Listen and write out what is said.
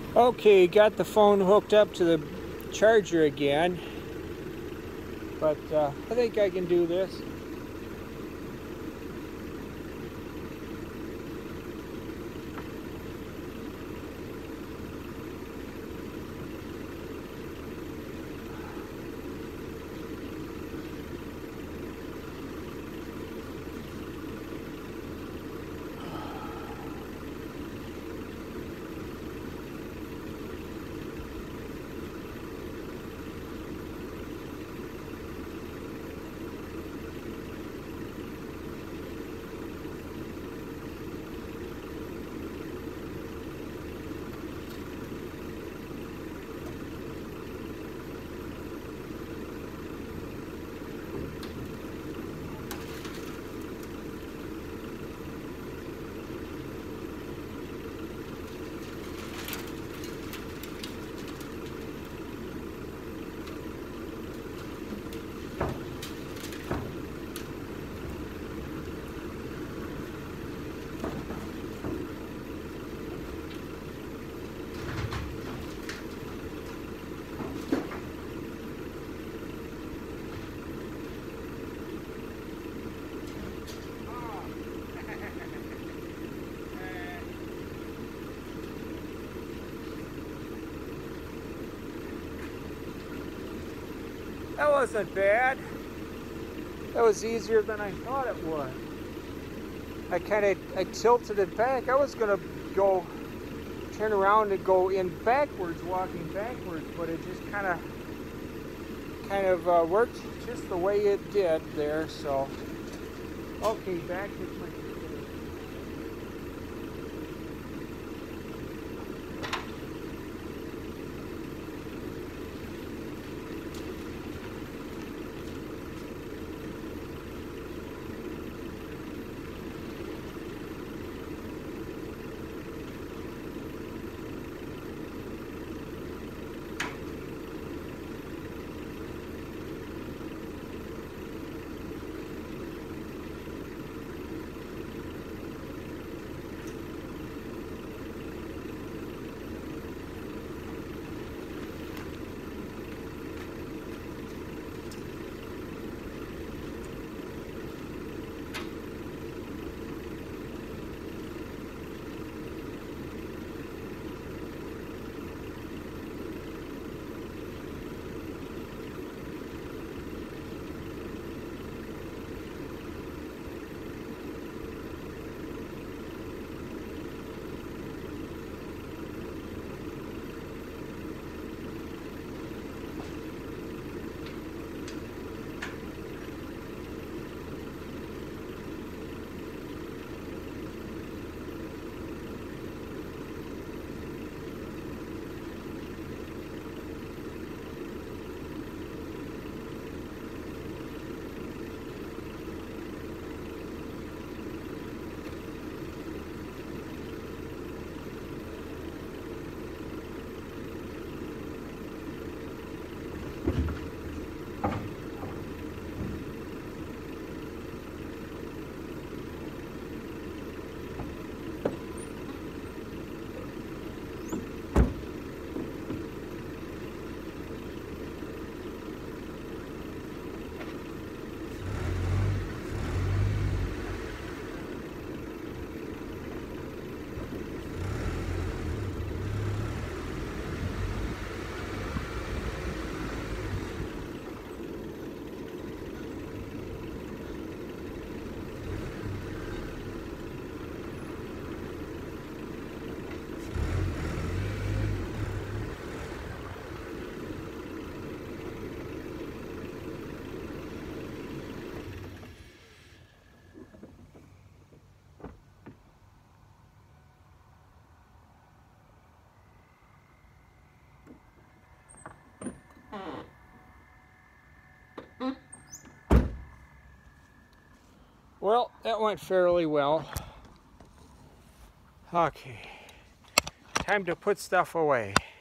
Okay, got the phone hooked up to the charger again, but I think I can do this. That wasn't bad. That was easier than I thought it would. I tilted it back. I was gonna go turn around and go in backwards, walking backwards, but it just kind of worked just the way it did there. So, okay, back with my. Well, that went fairly well. Okay, time to put stuff away.